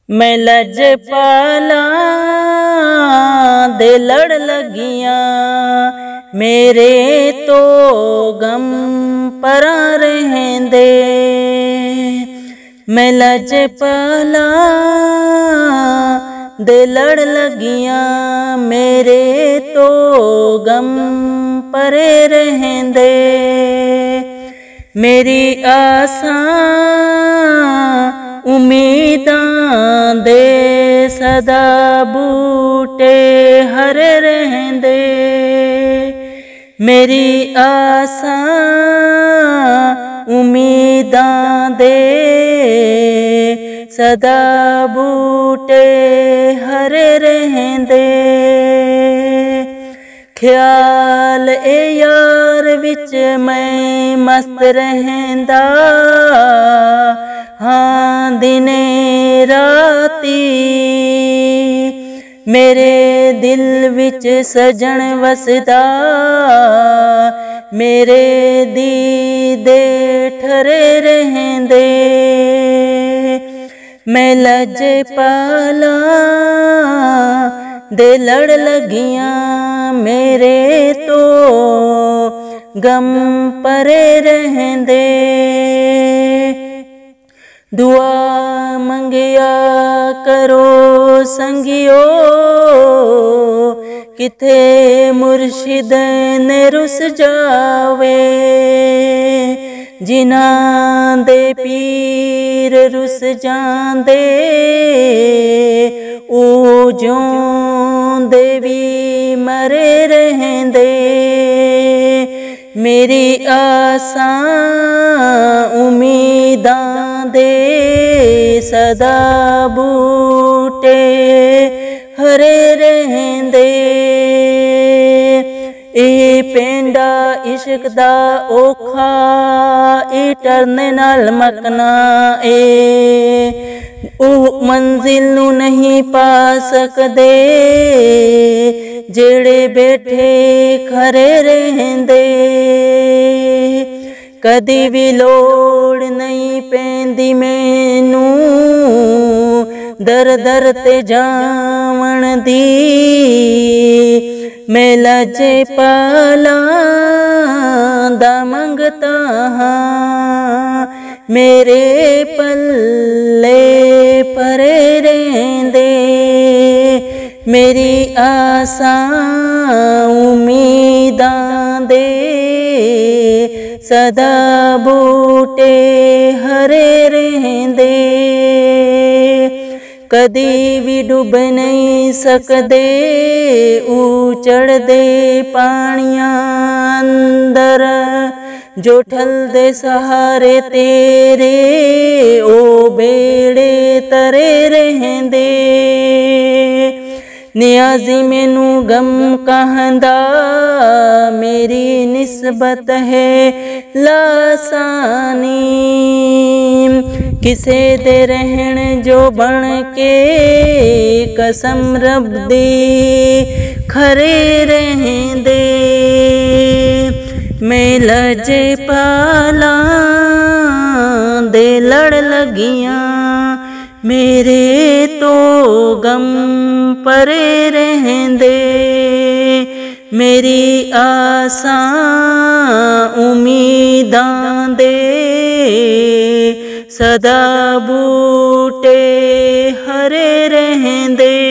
मैं लजपाला दे लड़ लगियां, मेरे तो गम परा रहेंदे। मैं लजपाला दे लड़ लगियां, मेरे तो गम परे रहेंदे। मेरी आसां उम्मीदां दे सदा बूटे हरे रहेंदे। मेरी आसां उम्मीदां दे सदा बूटे हरे रहेंदे। ख्याल ए यार विच मैं मस्त रहेंदा, हाँ दिने राती। मेरे दिल विच सजन वसदा, मेरे दीदे ठरे रहेंदे। मैं लजपाला दे लड़ लगियां, मेरे तो गम परे रहेंदे। दुआ मंगिया करो संगियो, किथे मुर्शिद ने रुस जावे। जिन्हां दे पीर रुस जांदे, ओ जोंदे भी मरे रहेंदे। मेरी आसां उम्मीदां दे सदा बूटे हरे रहेंदे। ए पेंडा इश्क दा औखा, ए टरने नाल मकना ए। ओ मंजिल नू नहीं पा सकदे, जेड़े बैठे खरे रहेंदे। कदी भी लोड़ नहीं पैंदी मैनू, दर दर ते जावण दी। मैं लजपाला दा मंगता हाँ, मेरे पल्ले परे रहेंदे। मेरी आसां उम्मीदां दे सदा बूटे हरे रहेंदे। कदी भी डुब नहीं सकदे चढ़दे पानियां अंदर, जो ठलदे सहारे तेरे ओ बेड़े तरे रहेंदे। नियाज़ी मैनू गम कहंदा, मेरी निस्बत है लासानी। किसे दे रहन जो बन के कसम रब दी खरे रहेंदे। मैं लजपाला दे लड़ लगियां, मेरे तो गम परे रहेंदे। मेरी आसां उम्मीदां दे सदा बूटे हरे रहेंदे।